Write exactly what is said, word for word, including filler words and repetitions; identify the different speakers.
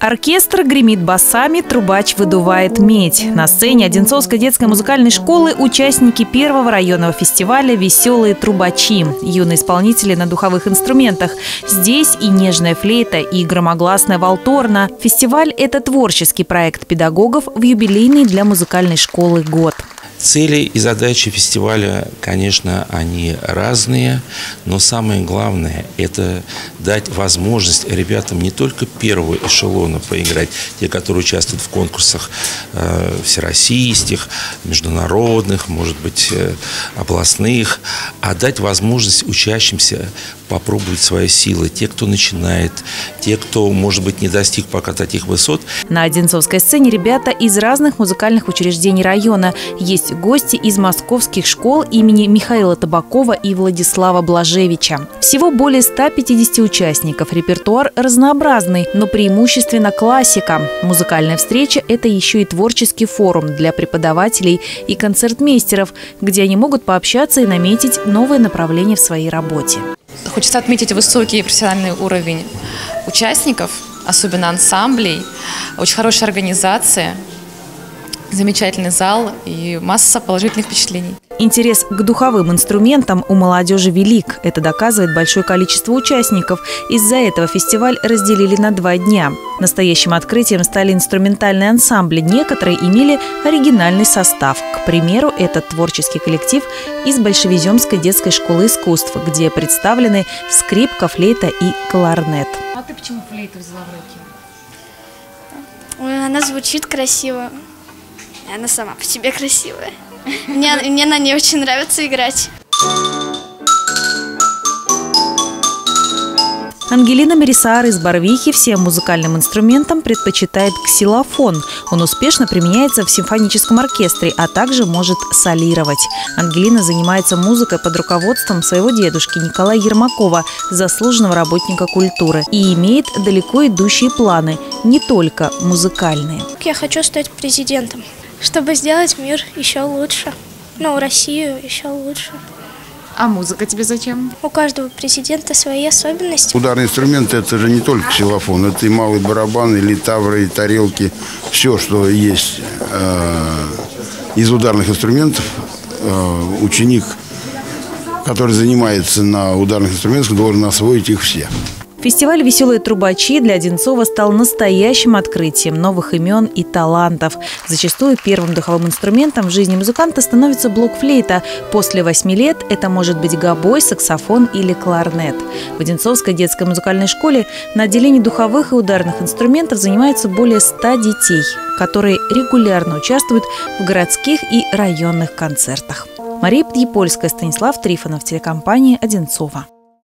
Speaker 1: Оркестр гремит басами, трубач выдувает медь. На сцене Одинцовской детской музыкальной школы участники первого районного фестиваля «Веселые трубачи» – юные исполнители на духовых инструментах. Здесь и нежная флейта, и громогласная валторна. Фестиваль – это творческий проект педагогов в юбилейный для музыкальной школы год.
Speaker 2: Цели и задачи фестиваля, конечно, они разные, но самое главное – это дать возможность ребятам не только первого эшелона поиграть, те, которые участвуют в конкурсах э, всероссийских, международных, может быть, э, областных, а дать возможность учащимся попробовать свои силы. Те, кто начинает, те, кто, может быть, не достиг пока таких высот.
Speaker 1: На Одинцовской сцене ребята из разных музыкальных учреждений района. Есть гости из московских школ имени Михаила Табакова и Владислава Блажевича. Всего более ста пятидесяти участников. Репертуар разнообразный, но преимущественно классика. Музыкальная встреча – это еще и творческий форум для преподавателей и концертмейстеров, где они могут пообщаться и наметить новые направления в своей работе.
Speaker 3: Хочется отметить высокий профессиональный уровень участников, особенно ансамблей, очень хорошая организация, замечательный зал и масса положительных впечатлений.
Speaker 1: Интерес к духовым инструментам у молодежи велик. Это доказывает большое количество участников. Из-за этого фестиваль разделили на два дня. Настоящим открытием стали инструментальные ансамбли. Некоторые имели оригинальный состав. К примеру, этот творческий коллектив из Большевиземской детской школы искусств, где представлены скрипка, флейта и кларнет.
Speaker 3: А ты почему флейту взяла в руки?
Speaker 4: Ой, она звучит красиво. И она сама по себе красивая. Мне, мне на ней очень нравится играть.
Speaker 1: Ангелина Мерисаар из Барвихи всем музыкальным инструментам предпочитает ксилофон. Он успешно применяется в симфоническом оркестре, а также может солировать. Ангелина занимается музыкой под руководством своего дедушки Николая Ермакова, заслуженного работника культуры, и имеет далеко идущие планы, не только музыкальные.
Speaker 4: Я хочу стать президентом, чтобы сделать мир еще лучше. Ну, Россию еще лучше.
Speaker 3: А музыка тебе зачем?
Speaker 4: У каждого президента свои особенности.
Speaker 5: Ударные инструменты – это же не только ксилофон, это и малый барабан, и литавры, и тарелки. Все, что есть э, из ударных инструментов, э, ученик, который занимается на ударных инструментах, должен освоить их все.
Speaker 1: Фестиваль «Веселые трубачи» для Одинцова стал настоящим открытием новых имен и талантов. Зачастую первым духовым инструментом в жизни музыканта становится блокфлейта. После восьми лет это может быть гобой, саксофон или кларнет. В Одинцовской детской музыкальной школе на отделении духовых и ударных инструментов занимаются более ста детей, которые регулярно участвуют в городских и районных концертах. Мария Подъепольская, Станислав Трифонов, телекомпания «Одинцова».